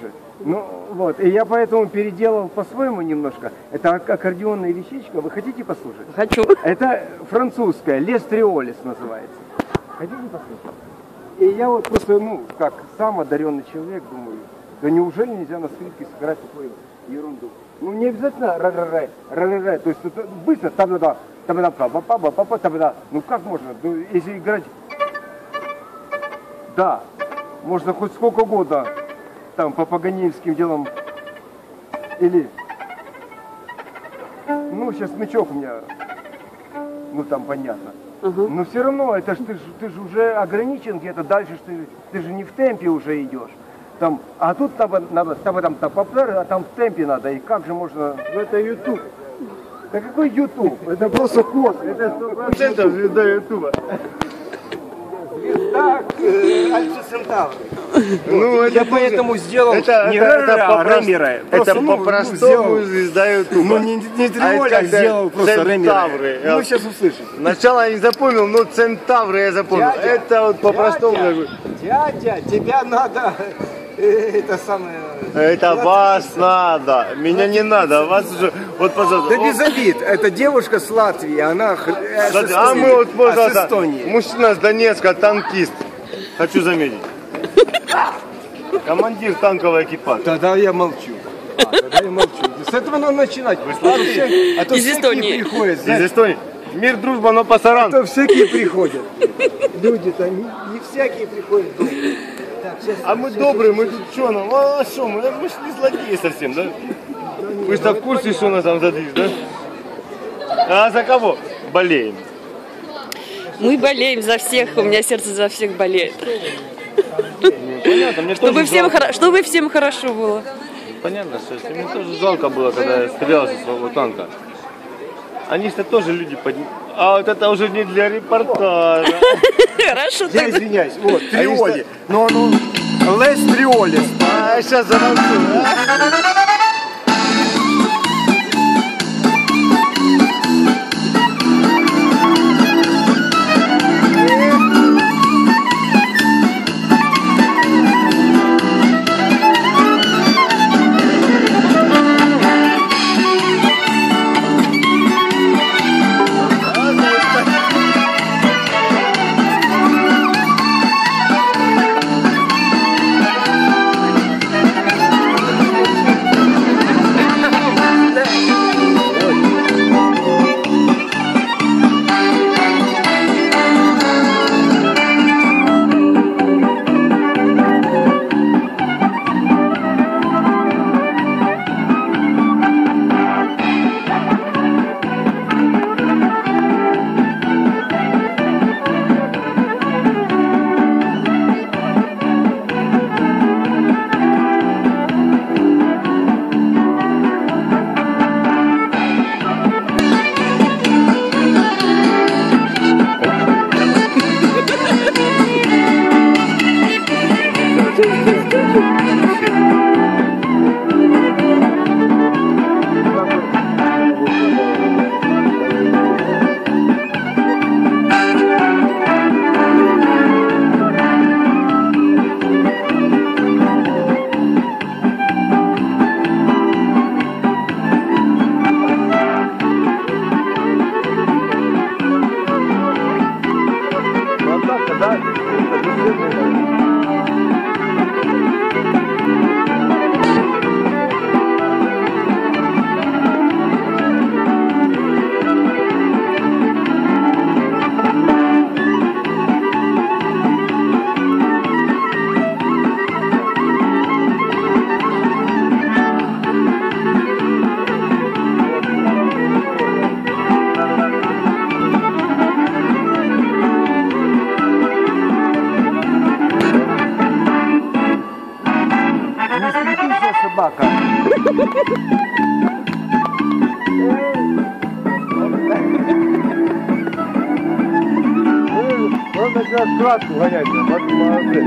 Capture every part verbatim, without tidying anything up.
лучше. Ну вот, и я поэтому переделал по-своему немножко. Это аккордеонная вещичка. Вы хотите послушать? Хочу. Это французская, Лес Триолис называется. Хотите послушать? И я вот просто, ну, как сам одаренный человек, думаю, да неужели нельзя на скрипке сыграть такую ерунду? Ну не обязательно ра-ра-ра, ра-ра-ра, то есть это быстро, там-да-да, там-да, па-па-па-па-па, там-да. Ну как можно? Ну, если играть, да, можно хоть сколько угодно, там, по паганинским делам, или, ну сейчас смычок у меня, ну там понятно. Угу. Но все равно, это ж ты, ж, ты же уже ограничен где-то, дальше ж ты, ты же не в темпе уже идешь. Там, а тут надо, надо там, там, там, а там в темпе надо. И как же можно... Ну это YouTube. Да какой YouTube? Это просто код. Это сто процентов звезда YouTube. Звезда Альфа Центавра. Ну, я поэтому сделал это, не это, а Ремера. Это по-простому звезда YouTube. Ну не, не Триоли, а сделал просто Ремера. Ну сейчас услышите. Сначала я не запомнил, но Центавры я запомнил. Дядя, это вот по-простому. Дядя, дядя, тебя надо... Это самое... Это вас надо, меня не надо, вас уже, вот пожалуйста. Да без обид, это девушка с Латвии, она... Кстати, а мы вот, пожалуйста, мужчина с Донецка, танкист, хочу заметить. Командир танкового экипажа. Тогда я молчу. А, тогда я молчу. С этого надо начинать. А то из Эстонии. Приходят, из Эстонии. Мир, дружба, но пасаран. А то всякие приходят. Люди-то не, не всякие приходят. Так, сейчас, а мы сейчас, добрые, мы тут что нам? А что, мы, мы ж не злодеи совсем, да? да Вы же в курсе, что нас там задвиж, да? А за кого? Болеем. Мы болеем за всех, у меня сердце за всех болеет. Ну, понятно, мне чтобы, тоже всем жалко. чтобы всем хорошо было. Понятно, что мне тоже жалко было, когда я стрелял со своего танка. Они-то тоже люди подняли. А вот это уже не для репортажа. Хорошо. Я извиняюсь, вот, Триоли. Но оно Лес Триолис. А сейчас замолчу. Собака. Он как раз кратко гоняется, молодец.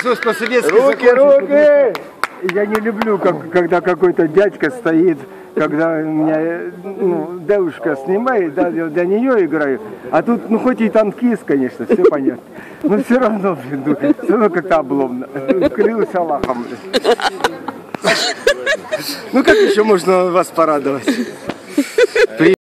пришлось по-советски Руки, закончить. руки! Я не люблю, как, когда какой-то дядька стоит, когда у меня ну, девушка снимает, да, я для нее играю. А тут, ну хоть и танкист, конечно, все понятно. Но все равно, блин, все равно как-то обломно. Клянусь Аллахом. Ну как еще можно вас порадовать?